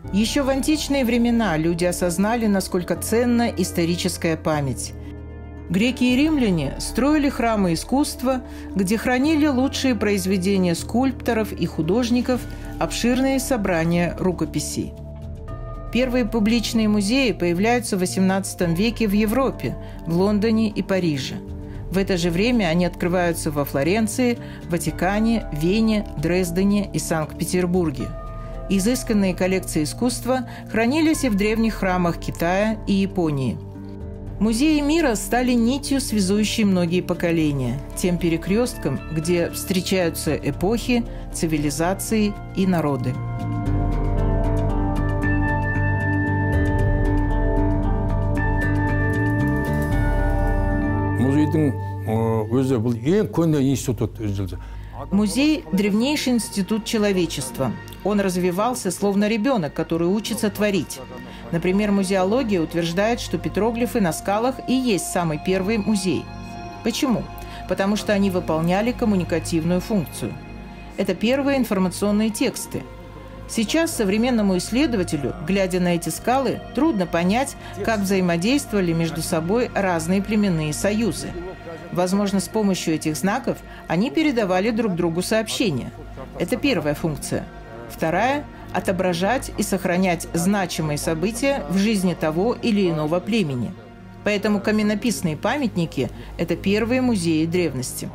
Еще в античные времена люди осознали, насколько ценна историческая память. Греки и римляне строили храмы искусства, где хранили лучшие произведения скульпторов и художников, обширные собрания рукописей. Первые публичные музеи появляются в XVIII веке в Европе, в Лондоне и Париже. В это же время они открываются во Флоренции, Ватикане, Вене, Дрездене и Санкт-Петербурге. Изысканные коллекции искусства хранились и в древних храмах Китая и Японии. Музеи мира стали нитью, связующей многие поколения, тем перекрестком, где встречаются эпохи, цивилизации и народы. Музей – древнейший институт человечества. Он развивался, словно ребенок, который учится творить. Например, музеология утверждает, что петроглифы на скалах и есть самый первый музей. Почему? Потому что они выполняли коммуникативную функцию. Это первые информационные тексты. Сейчас современному исследователю, глядя на эти скалы, трудно понять, как взаимодействовали между собой разные племенные союзы. Возможно, с помощью этих знаков они передавали друг другу сообщения. Это первая функция. Вторая – отображать и сохранять значимые события в жизни того или иного племени. Поэтому каменописные памятники – это первые музеи древности.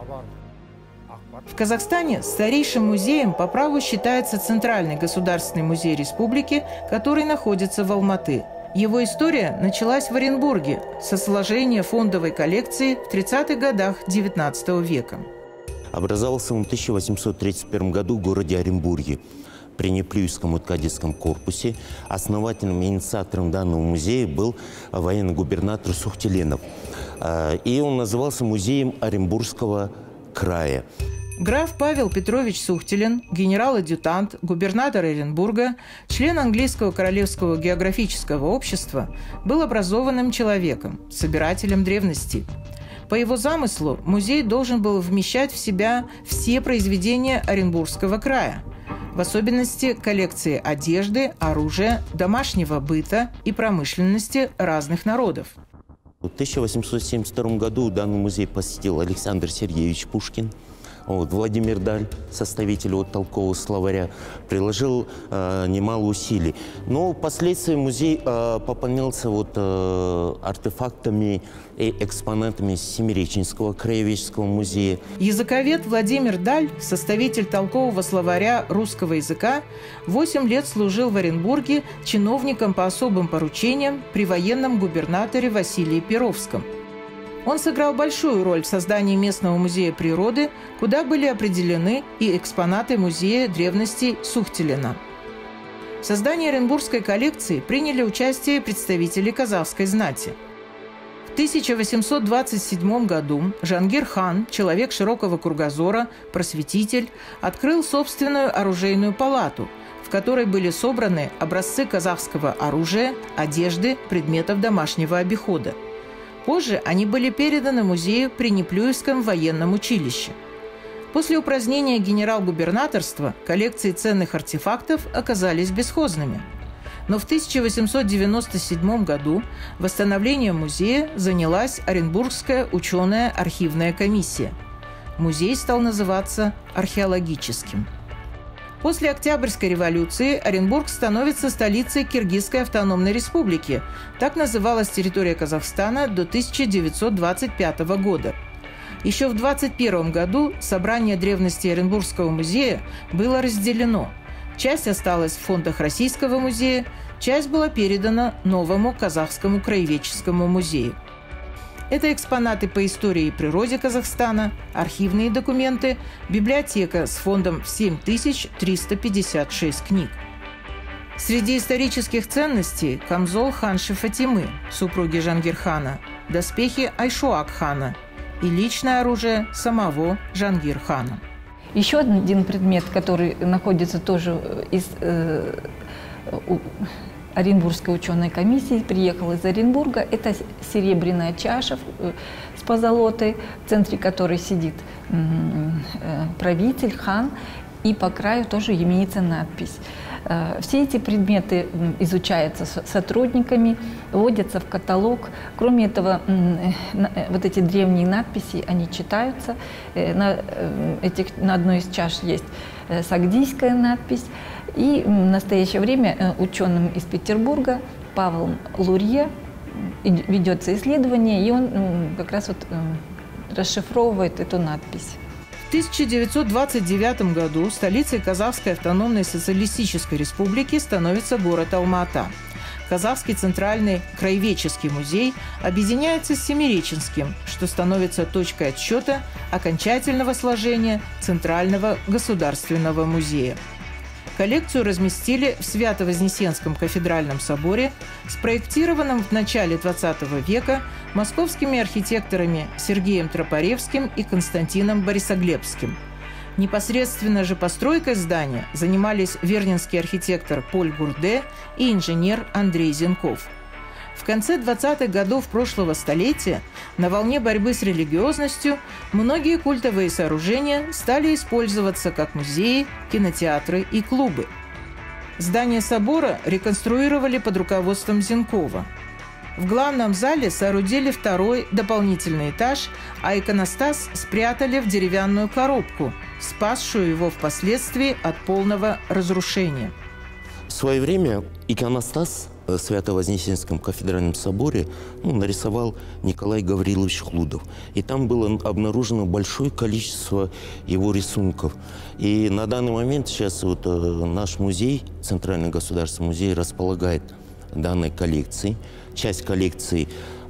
В Казахстане старейшим музеем по праву считается Центральный государственный музей республики, который находится в Алматы. Его история началась в Оренбурге со сложения фондовой коллекции в 30-х годах XIX века. Образовался он в 1831 году в городе Оренбурге при Неплюевском кадетском корпусе. Основателем и инициатором данного музея был военный губернатор Сухтиленов. И он назывался музеем Оренбургского края. Граф Павел Петрович Сухтилен, генерал-адъютант, губернатор Оренбурга, член Английского королевского географического общества, был образованным человеком, собирателем древностей. По его замыслу музей должен был вмещать в себя все произведения Оренбургского края, в особенности коллекции одежды, оружия, домашнего быта и промышленности разных народов. В 1872 году данный музей посетил Александр Сергеевич Пушкин. Владимир Даль, составитель толкового словаря, приложил немало усилий. Но впоследствии музей пополнился артефактами и экспонатами Семиреченского краеведческого музея. Языковед Владимир Даль, составитель толкового словаря русского языка, 8 лет служил в Оренбурге чиновником по особым поручениям при военном губернаторе Василии Перовском. Он сыграл большую роль в создании местного музея природы, куда были определены и экспонаты музея древностей Сухтилена. В создании оренбургской коллекции приняли участие представители казахской знати. В 1827 году Жангир хан, человек широкого кругозора, просветитель, открыл собственную оружейную палату, в которой были собраны образцы казахского оружия, одежды, предметов домашнего обихода. Позже они были переданы музею при Неплюевском военном училище. После упразднения генерал-губернаторства коллекции ценных артефактов оказались бесхозными. Но в 1897 году восстановлением музея занялась Оренбургская ученая архивная комиссия. Музей стал называться археологическим. После Октябрьской революции Оренбург становится столицей Киргизской автономной республики. Так называлась территория Казахстана до 1925 года. Еще в 1921 году собрание древностей Оренбургского музея было разделено. Часть осталась в фондах Российского музея, часть была передана новому Казахскому краеведческому музею. Это экспонаты по истории и природе Казахстана, архивные документы, библиотека с фондом в 7356 книг. Среди исторических ценностей – камзол ханши Фатимы, супруги Жангир-хана, доспехи Айшуак-хана и личное оружие самого Жангир-хана. Еще один предмет, который находится тоже из Оренбургской ученой комиссии, приехал из Оренбурга. Это серебряная чаша с позолотой, в центре которой сидит правитель, хан, и по краю тоже имеется надпись. Все эти предметы изучаются сотрудниками, вводятся в каталог. Кроме этого, вот эти древние надписи, они читаются. На одной из чаш есть сагдийская надпись. И в настоящее время ученым из Петербурга Павлом Лурье ведется исследование, и он как раз вот расшифровывает эту надпись. В 1929 году столицей Казахской автономной социалистической республики становится город Алма-Ата. Казахский центральный краеведческий музей объединяется с Семиреченским, что становится точкой отсчета окончательного сложения Центрального государственного музея. Коллекцию разместили в Свято-Вознесенском кафедральном соборе, спроектированном в начале XX века московскими архитекторами Сергеем Тропаревским и Константином Борисоглебским. Непосредственно же постройкой здания занимались вернинский архитектор Поль Гурде и инженер Андрей Зенков. В конце 20-х годов прошлого столетия на волне борьбы с религиозностью многие культовые сооружения стали использоваться как музеи, кинотеатры и клубы. Здание собора реконструировали под руководством Зенкова. В главном зале соорудили второй дополнительный этаж, а иконостас спрятали в деревянную коробку, спасшую его впоследствии от полного разрушения. В свое время иконостас в Свято-Вознесенском кафедральном соборе нарисовал Николай Гаврилович Хлудов. И там было обнаружено большое количество его рисунков. И на данный момент сейчас вот наш музей, Центральный государственный музей, располагает данной коллекцией. Часть коллекции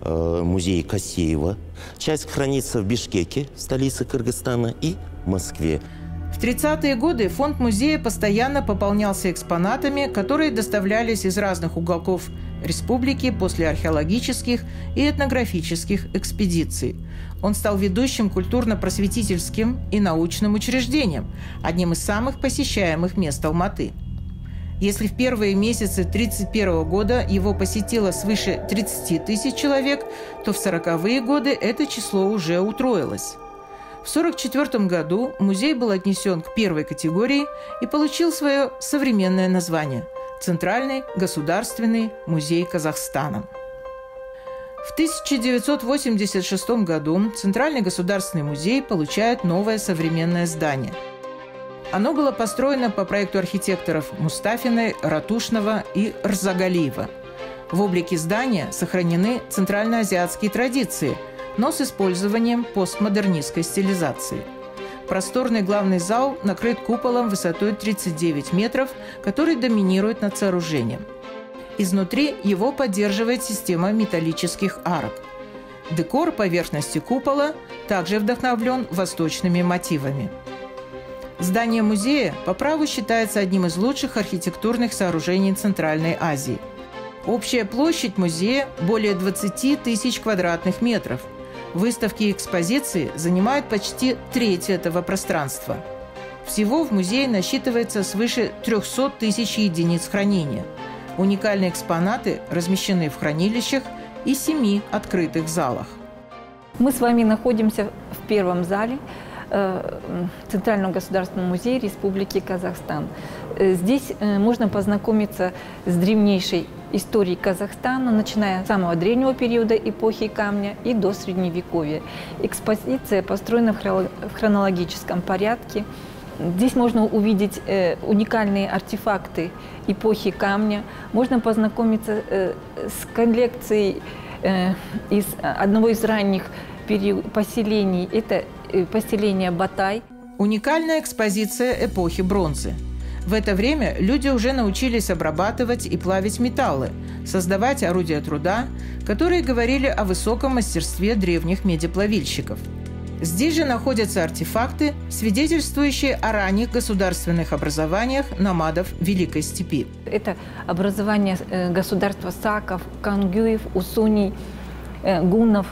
музея Косеева, часть хранится в Бишкеке, столице Кыргызстана, и в Москве. В 30-е годы фонд музея постоянно пополнялся экспонатами, которые доставлялись из разных уголков республики после археологических и этнографических экспедиций. Он стал ведущим культурно-просветительским и научным учреждением, одним из самых посещаемых мест Алматы. Если в первые месяцы 1931 года его посетило свыше 30 тысяч человек, то в 40-е годы это число уже утроилось. В 1944 году музей был отнесен к первой категории и получил свое современное название – Центральный государственный музей Казахстана. В 1986 году Центральный государственный музей получает новое современное здание. Оно было построено по проекту архитекторов Мустафиной, Ратушного и Рзагалиева. В облике здания сохранены центральноазиатские традиции, но с использованием постмодернистской стилизации. Просторный главный зал накрыт куполом высотой 39 метров, который доминирует над сооружением. Изнутри его поддерживает система металлических арок. Декор поверхности купола также вдохновлен восточными мотивами. Здание музея по праву считается одним из лучших архитектурных сооружений Центральной Азии. Общая площадь музея более 20 тысяч квадратных метров. Выставки и экспозиции занимают почти треть этого пространства. Всего в музее насчитывается свыше 300 тысяч единиц хранения. Уникальные экспонаты размещены в хранилищах и 7 открытых залах. Мы с вами находимся в первом зале Центрального государственного музея Республики Казахстан. Здесь можно познакомиться с древнейшей историей Казахстана, начиная с самого древнего периода эпохи камня и до Средневековья. Экспозиция построена в хронологическом порядке. Здесь можно увидеть уникальные артефакты эпохи камня, можно познакомиться с коллекцией из одного из ранних поселений. Это поселение Батай. Уникальная экспозиция эпохи бронзы. В это время люди уже научились обрабатывать и плавить металлы, создавать орудия труда, которые говорили о высоком мастерстве древних медиплавильщиков. Здесь же находятся артефакты, свидетельствующие о ранних государственных образованиях номадов Великой Степи. Это образование государства саков, кангюев, усуней, гуннов.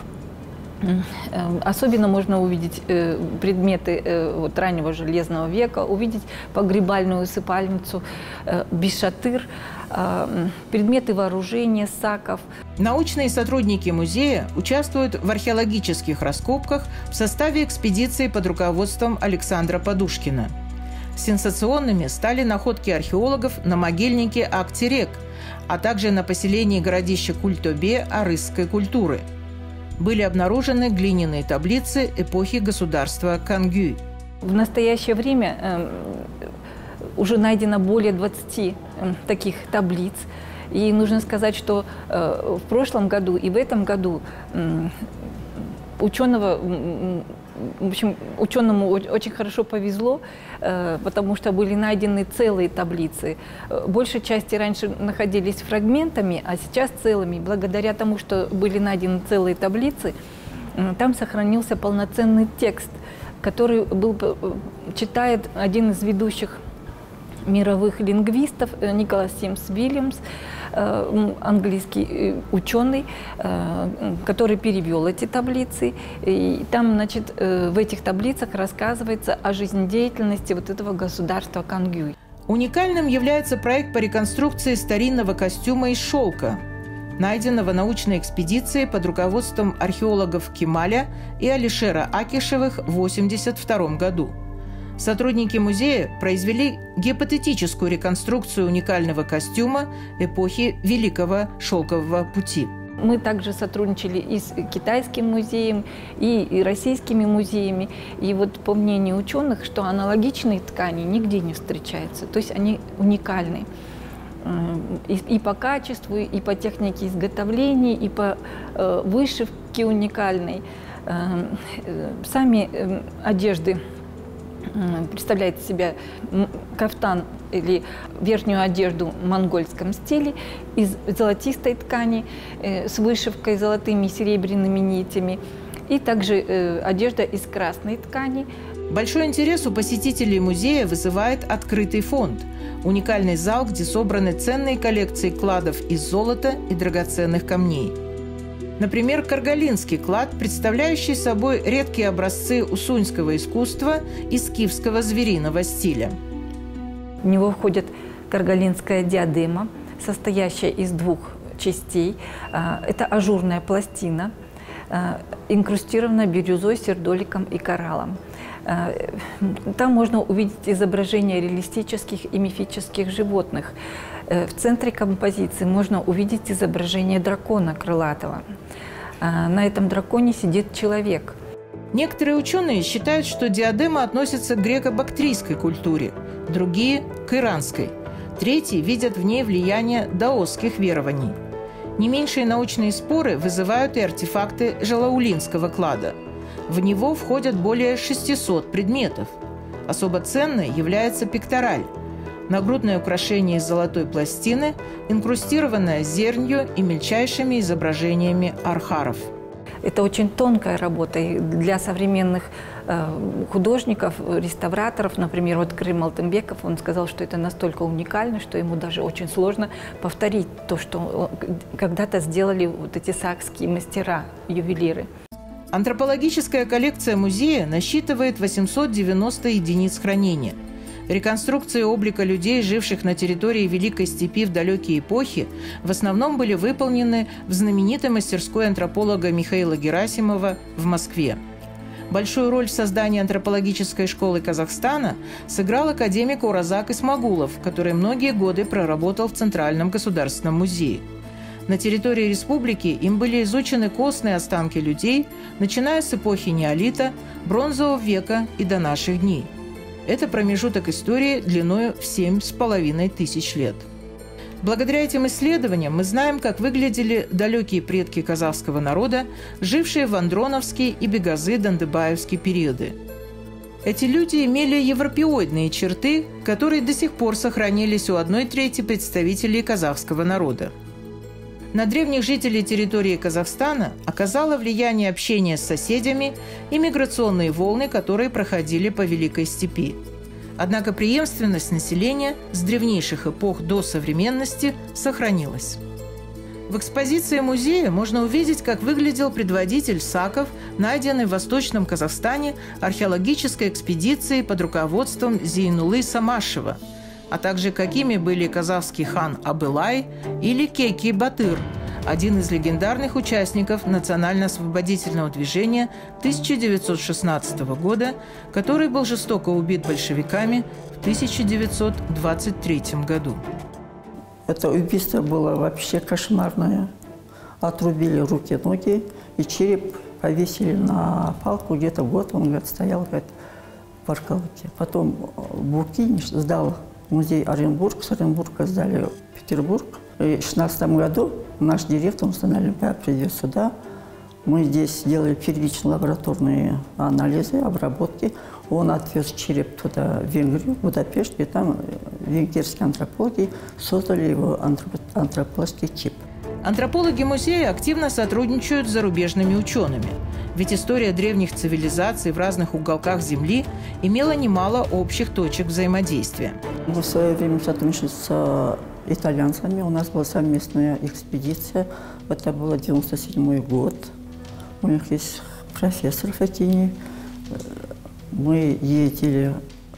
Особенно можно увидеть предметы раннего железного века, увидеть погребальную усыпальницу, бишатыр, предметы вооружения, саков. Научные сотрудники музея участвуют в археологических раскопках в составе экспедиции под руководством Александра Подушкина. Сенсационными стали находки археологов на могильнике Актерек, а также на поселении городища Культобе арысской культуры. Были обнаружены глиняные таблицы эпохи государства Кангюй. В настоящее время уже найдено более 20 таких таблиц. И нужно сказать, что в прошлом году и в этом году ученому очень хорошо повезло, потому что были найдены целые таблицы. Большей части раньше находились фрагментами, а сейчас целыми. Благодаря тому, что были найдены целые таблицы, там сохранился полноценный текст, который читает один из ведущих мировых лингвистов Николас Симс Вильямс, английский ученый, который перевел эти таблицы. И там, значит, в этих таблицах рассказывается о жизнедеятельности вот этого государства Кангюй. Уникальным является проект по реконструкции старинного костюма из шелка, найденного научной экспедицией под руководством археологов Кемаля и Алишера Акишевых в 1982 году. Сотрудники музея произвели гипотетическую реконструкцию уникального костюма эпохи Великого Шелкового пути. Мы также сотрудничали и с китайским музеем, и российскими музеями. И вот по мнению ученых, что аналогичные ткани нигде не встречаются, то есть они уникальны. И по качеству, и по технике изготовления, и по вышивке уникальной. Сами одежды представляет из себя кафтан или верхнюю одежду в монгольском стиле из золотистой ткани с вышивкой золотыми и серебряными нитями, и также одежда из красной ткани. Большой интерес у посетителей музея вызывает открытый фонд – уникальный зал, где собраны ценные коллекции кладов из золота и драгоценных камней. Например, Каргалинский клад, представляющий собой редкие образцы усуньского искусства и скифского звериного стиля. В него входит каргалинская диадема, состоящая из двух частей. Это ажурная пластина, инкрустирована бирюзой, сердоликом и кораллом. Там можно увидеть изображения реалистических и мифических животных. В центре композиции можно увидеть изображение дракона крылатого. На этом драконе сидит человек. Некоторые ученые считают, что диадема относится к греко-бактрийской культуре, другие – к иранской. Третьи видят в ней влияние даосских верований. Не меньшие научные споры вызывают и артефакты жалаулинского клада. В него входят более 600 предметов. Особо ценной является пектораль – нагрудное украшение из золотой пластины, инкрустированное зернью и мельчайшими изображениями архаров. Это очень тонкая работа. И для современных художников, реставраторов, например, вот Крым Алтынбеков, он сказал, что это настолько уникально, что ему даже очень сложно повторить то, что когда-то сделали вот эти сакские мастера, ювелиры. Антропологическая коллекция музея насчитывает 890 единиц хранения. Реконструкции облика людей, живших на территории Великой Степи в далекие эпохи, в основном были выполнены в знаменитой мастерской антрополога Михаила Герасимова в Москве. Большую роль в создании антропологической школы Казахстана сыграл академик Уразак Исмагулов, который многие годы проработал в Центральном государственном музее. На территории республики им были изучены костные останки людей, начиная с эпохи неолита, бронзового века и до наших дней. Это промежуток истории длиною в 7500 лет. Благодаря этим исследованиям мы знаем, как выглядели далекие предки казахского народа, жившие в андроновские и бегазы-дандыбаевские периоды. Эти люди имели европеоидные черты, которые до сих пор сохранились у 1/3 представителей казахского народа. На древних жителей территории Казахстана оказало влияние общение с соседями и миграционные волны, которые проходили по Великой Степи. Однако преемственность населения с древнейших эпох до современности сохранилась. В экспозиции музея можно увидеть, как выглядел предводитель саков, найденный в Восточном Казахстане археологической экспедицией под руководством Зейнулы Самашева, а также какими были казахский хан Абылай или Кейки-Батыр, один из легендарных участников национально-освободительного движения 1916 года, который был жестоко убит большевиками в в 1923 году. Это убийство было вообще кошмарное. Отрубили руки, ноги, и череп повесили на палку. Где-то год он, говорит, стоял, говорит, в Аркалуке. Потом Буркиниш сдал музей Оренбург, с Оренбурга сдали в Петербург. И в 2016 году наш директор Олимпиад привез сюда. Мы здесь делали первичные лабораторные анализы, обработки. Он отвез череп туда, в Венгрию, в Будапешт, и там венгерские антропологи создали его антропологский чип. Антропологи музея активно сотрудничают с зарубежными учеными. Ведь история древних цивилизаций в разных уголках Земли имела немало общих точек взаимодействия. Мы в свое время сотрудничали с итальянцами. У нас была совместная экспедиция. Это был 1997 год. У них есть профессор Фатини. Мы ездили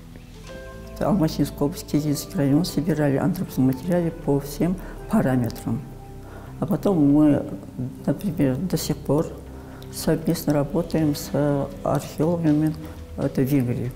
в Алматинскую область, Кизинский район, собирали антропологические материалы по всем параметрам. А потом мы, например, до сих пор совместно работаем с археологами в Венгрии.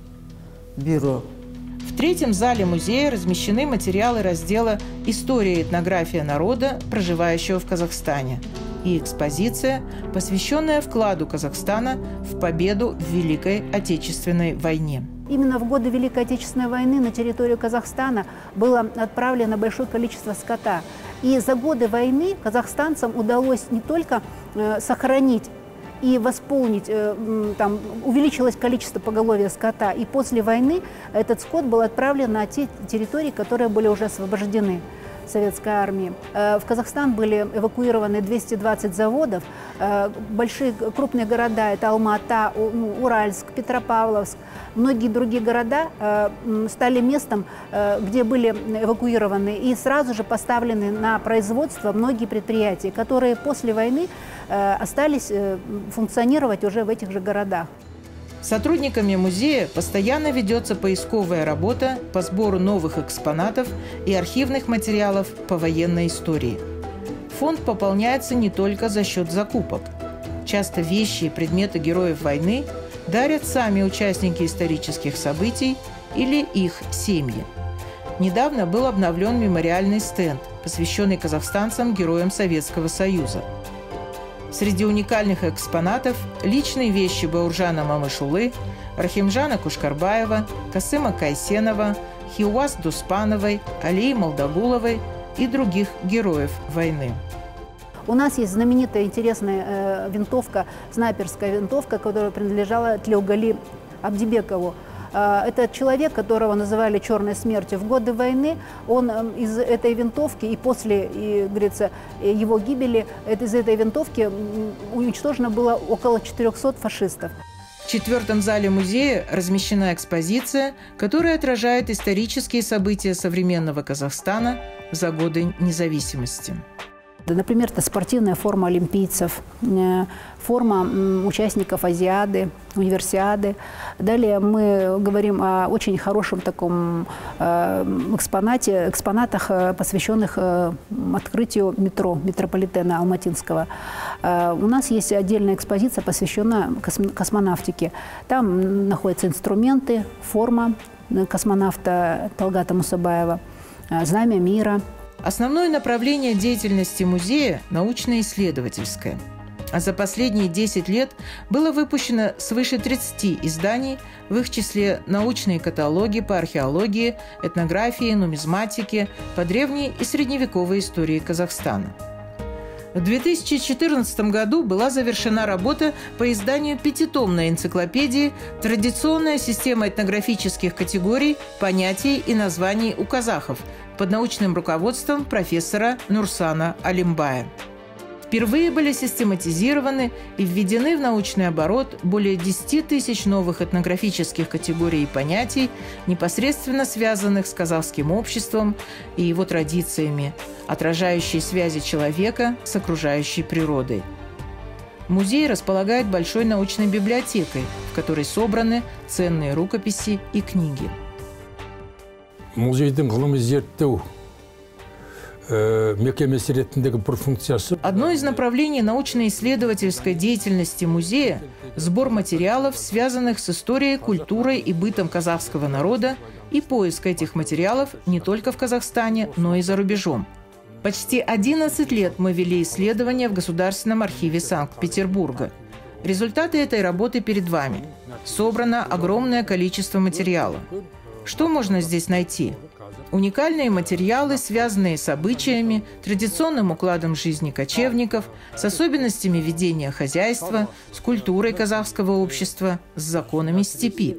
Бюро. В третьем зале музея размещены материалы раздела «История и этнография народа, проживающего в Казахстане» и экспозиция, посвященная вкладу Казахстана в победу в Великой Отечественной войне. Именно в годы Великой Отечественной войны на территорию Казахстана было отправлено большое количество скота. И за годы войны казахстанцам удалось не только сохранить и восполнить, там, увеличилось количество поголовья скота, и после войны этот скот был отправлен на те территории, которые были уже освобождены советской армии. В Казахстан были эвакуированы 220 заводов. Большие, крупные города – это Алма-Ата, Уральск, Петропавловск. Многие другие города стали местом, где были эвакуированы и сразу же поставлены на производство многие предприятия, которые после войны остались функционировать уже в этих же городах. Сотрудниками музея постоянно ведется поисковая работа по сбору новых экспонатов и архивных материалов по военной истории. Фонд пополняется не только за счет закупок. Часто вещи и предметы героев войны дарят сами участники исторических событий или их семьи. Недавно был обновлен мемориальный стенд, посвященный казахстанцам-героям Советского Союза. Среди уникальных экспонатов – личные вещи Бауржана Мамышулы, Рахимжана Кушкарбаева, Касыма Кайсенова, Хиуаз Дуспановой, Алии Молдагуловой и других героев войны. У нас есть знаменитая интересная винтовка, снайперская винтовка, которая принадлежала Тлеугали Абдибекову. Это человек, которого называли «Черной смертью». В годы войны он из этой винтовки и после, говорится, его гибели из этой винтовки уничтожено было около 400 фашистов. В четвертом зале музея размещена экспозиция, которая отражает исторические события современного Казахстана за годы независимости. Например, это спортивная форма олимпийцев, форма участников Азиады, Универсиады. Далее мы говорим о очень хорошем таком экспонатах, посвященных открытию метро, метрополитена алматинского. У нас есть отдельная экспозиция, посвященная космонавтике. Там находятся инструменты, форма космонавта Талгата Мусабаева, знамя мира. Основное направление деятельности музея – научно-исследовательское. А за последние 10 лет было выпущено свыше 30 изданий, в их числе научные каталоги по археологии, этнографии, нумизматике, по древней и средневековой истории Казахстана. В 2014 году была завершена работа по изданию пятитомной энциклопедии «Традиционная система этнографических категорий, понятий и названий у казахов» под научным руководством профессора Нурсана Алимбая. Впервые были систематизированы и введены в научный оборот более 10 тысяч новых этнографических категорий и понятий, непосредственно связанных с казахским обществом и его традициями, отражающие связи человека с окружающей природой. Музей располагает большой научной библиотекой, в которой собраны ценные рукописи и книги. Одно из направлений научно-исследовательской деятельности музея – сбор материалов, связанных с историей, культурой и бытом казахского народа и поиск этих материалов не только в Казахстане, но и за рубежом. Почти 11 лет мы вели исследования в Государственном архиве Санкт-Петербурга. Результаты этой работы перед вами. Собрано огромное количество материала. Что можно здесь найти? Уникальные материалы, связанные с обычаями, традиционным укладом жизни кочевников, с особенностями ведения хозяйства, с культурой казахского общества, с законами степи.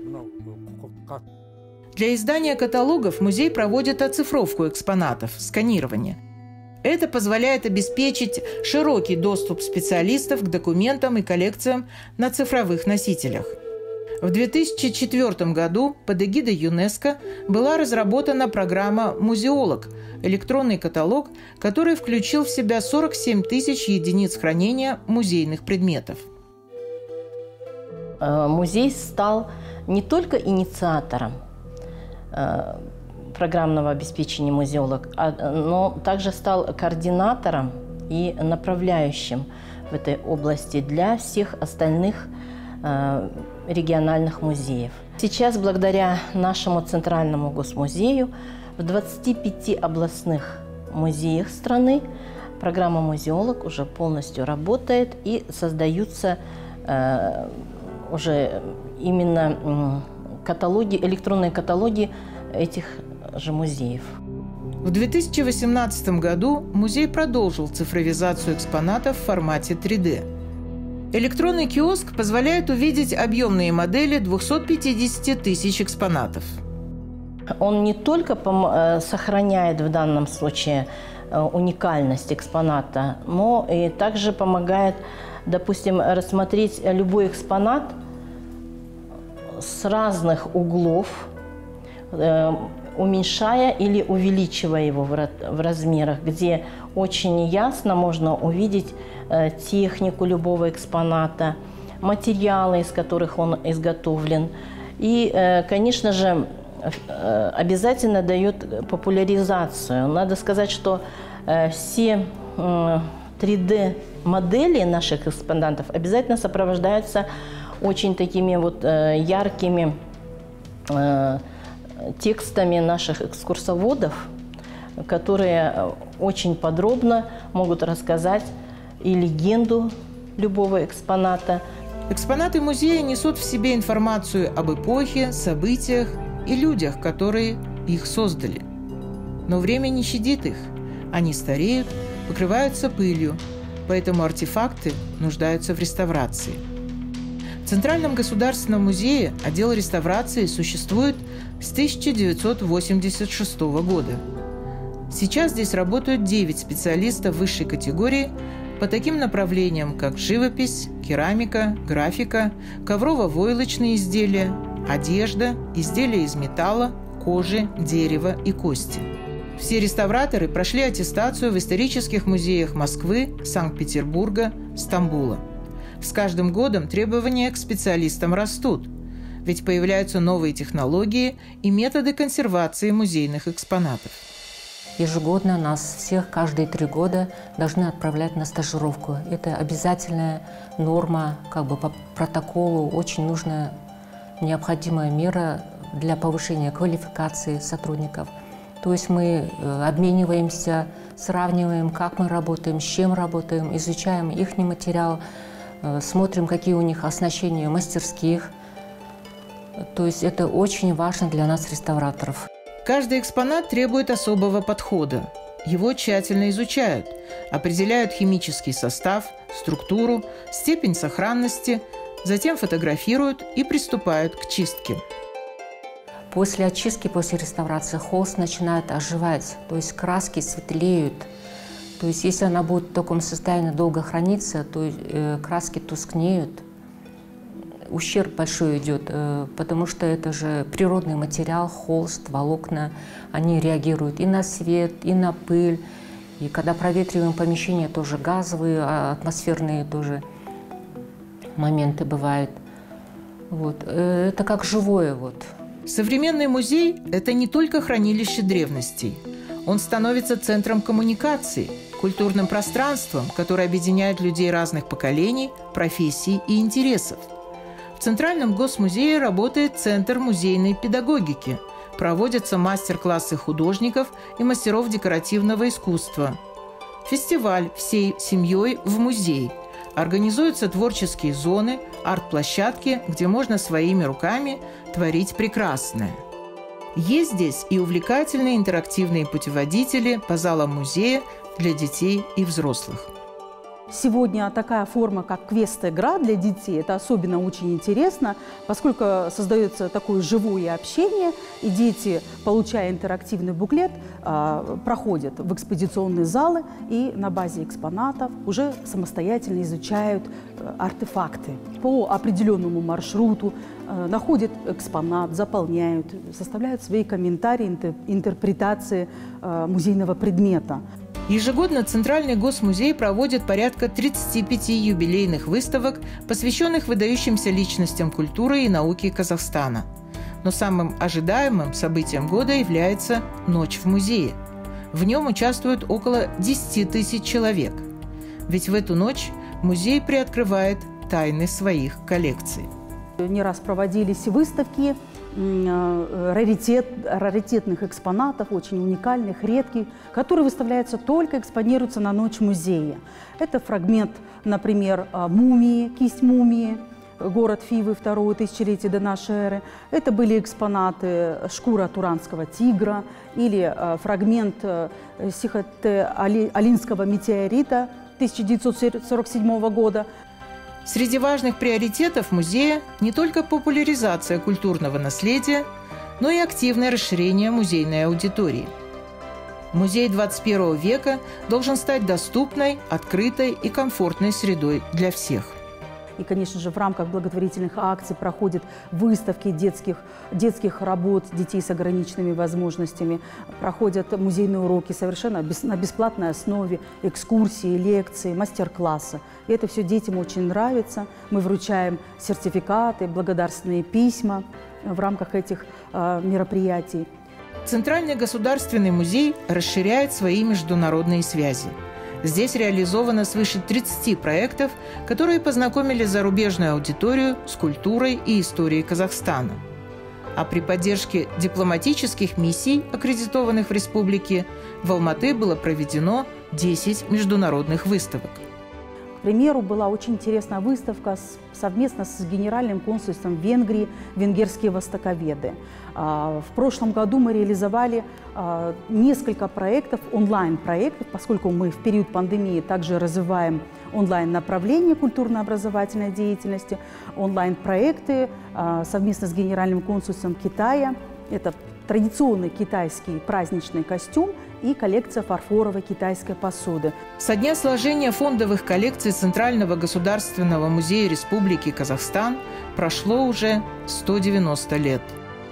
Для издания каталогов музей проводит оцифровку экспонатов, сканирование. Это позволяет обеспечить широкий доступ специалистов к документам и коллекциям на цифровых носителях. В 2004 году под эгидой ЮНЕСКО была разработана программа «Музеолог» – электронный каталог, который включил в себя 47 тысяч единиц хранения музейных предметов. Музей стал не только инициатором программного обеспечения «Музеолог», но также стал координатором и направляющим в этой области для всех остальных региональных музеев. Сейчас, благодаря нашему Центральному госмузею, в 25 областных музеях страны программа «Музеолог» уже полностью работает и создаются уже именно каталоги, электронные каталоги этих же музеев. В 2018 году музей продолжил цифровизацию экспонатов в формате 3D. Электронный киоск позволяет увидеть объемные модели 250 тысяч экспонатов. Он не только сохраняет в данном случае уникальность экспоната, но и также помогает, допустим, рассмотреть любой экспонат с разных углов, уменьшая или увеличивая его в размерах, где очень ясно можно увидеть технику любого экспоната, материалы, из которых он изготовлен. И, конечно же, обязательно дает популяризацию. Надо сказать, что все 3D-модели наших экспонатов обязательно сопровождаются очень такими вот яркими текстами наших экскурсоводов, которые очень подробно могут рассказать и легенду любого экспоната. Экспонаты музея несут в себе информацию об эпохе, событиях и людях, которые их создали. Но время не щадит их. Они стареют, покрываются пылью, поэтому артефакты нуждаются в реставрации. В Центральном государственном музее отдел реставрации существует с 1986 года. Сейчас здесь работают 9 специалистов высшей категории по таким направлениям, как живопись, керамика, графика, коврово-войлочные изделия, одежда, изделия из металла, кожи, дерева и кости. Все реставраторы прошли аттестацию в исторических музеях Москвы, Санкт-Петербурга, Стамбула. С каждым годом требования к специалистам растут, ведь появляются новые технологии и методы консервации музейных экспонатов. Ежегодно нас всех каждые 3 года должны отправлять на стажировку. Это обязательная норма, по протоколу, очень нужная, необходимая мера для повышения квалификации сотрудников. То есть мы обмениваемся, сравниваем, как мы работаем, с чем работаем, изучаем их материал, смотрим, какие у них оснащения мастерских. То есть это очень важно для нас, реставраторов. Каждый экспонат требует особого подхода. Его тщательно изучают, определяют химический состав, структуру, степень сохранности, затем фотографируют и приступают к чистке. После очистки, после реставрации холст начинает оживать, то есть краски светлеют. То есть если она будет в таком состоянии долго храниться, то краски тускнеют. Ущерб большой идет, потому что это же природный материал, холст, волокна. Они реагируют и на свет, и на пыль. И когда проветриваем помещение, тоже газовые, атмосферные тоже моменты бывают. Вот. Это как живое. Современный музей – это не только хранилище древностей. Он становится центром коммуникации, культурным пространством, которое объединяет людей разных поколений, профессий и интересов. В Центральном госмузее работает Центр музейной педагогики, проводятся мастер-классы художников и мастеров декоративного искусства. Фестиваль «Всей семьей в музей». Организуются творческие зоны, арт-площадки, где можно своими руками творить прекрасное. Есть здесь и увлекательные интерактивные путеводители по залам музея для детей и взрослых. Сегодня такая форма, как квест-игра для детей, это особенно очень интересно, поскольку создается такое живое общение, и дети, получая интерактивный буклет, проходят в экспозиционные залы и на базе экспонатов уже самостоятельно изучают артефакты по определенному маршруту, находят экспонат, заполняют, составляют свои комментарии, интерпретации музейного предмета. Ежегодно Центральный госмузей проводит порядка 35 юбилейных выставок, посвященных выдающимся личностям культуры и науки Казахстана. Но самым ожидаемым событием года является «Ночь в музее». В нем участвуют около 10 тысяч человек. Ведь в эту ночь музей приоткрывает тайны своих коллекций. Не раз проводились выставки раритетных экспонатов, очень уникальных, редких, которые выставляются только, экспонируются на ночь музея. Это фрагмент, например, мумии, кисть мумии, город Фивы, второе тысячелетие до нашей эры. Это были экспонаты шкура туранского тигра или фрагмент Сихотэ-Алинского метеорита 1947 года. Среди важных приоритетов музея не только популяризация культурного наследия, но и активное расширение музейной аудитории. Музей 21 века должен стать доступной, открытой и комфортной средой для всех. И, конечно же, в рамках благотворительных акций проходят выставки детских работ детей с ограниченными возможностями, проходят музейные уроки совершенно на бесплатной основе, экскурсии, лекции, мастер-классы. И это все детям очень нравится. Мы вручаем сертификаты, благодарственные письма в рамках этих мероприятий. Центральный государственный музей расширяет свои международные связи. Здесь реализовано свыше 30 проектов, которые познакомили зарубежную аудиторию с культурой и историей Казахстана. А при поддержке дипломатических миссий, аккредитованных в республике, в Алматы было проведено 10 международных выставок. К примеру, была очень интересная выставка совместно с Генеральным консульством Венгрии «Венгерские востоковеды». В прошлом году мы реализовали несколько проектов, онлайн-проектов, поскольку мы в период пандемии также развиваем онлайн-направление культурно-образовательной деятельности, онлайн-проекты совместно с Генеральным консульством Китая. Это традиционный китайский праздничный костюм и коллекция фарфоровой китайской посуды. Со дня сложения фондовых коллекций Центрального государственного музея Республики Казахстан прошло уже 190 лет.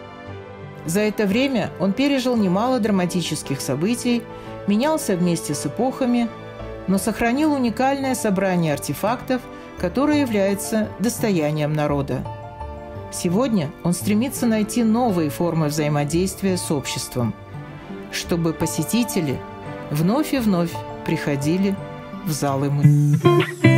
За это время он пережил немало драматических событий, менялся вместе с эпохами, но сохранил уникальное собрание артефактов, которое является достоянием народа. Сегодня он стремится найти новые формы взаимодействия с обществом, чтобы посетители вновь и вновь приходили в залы музея.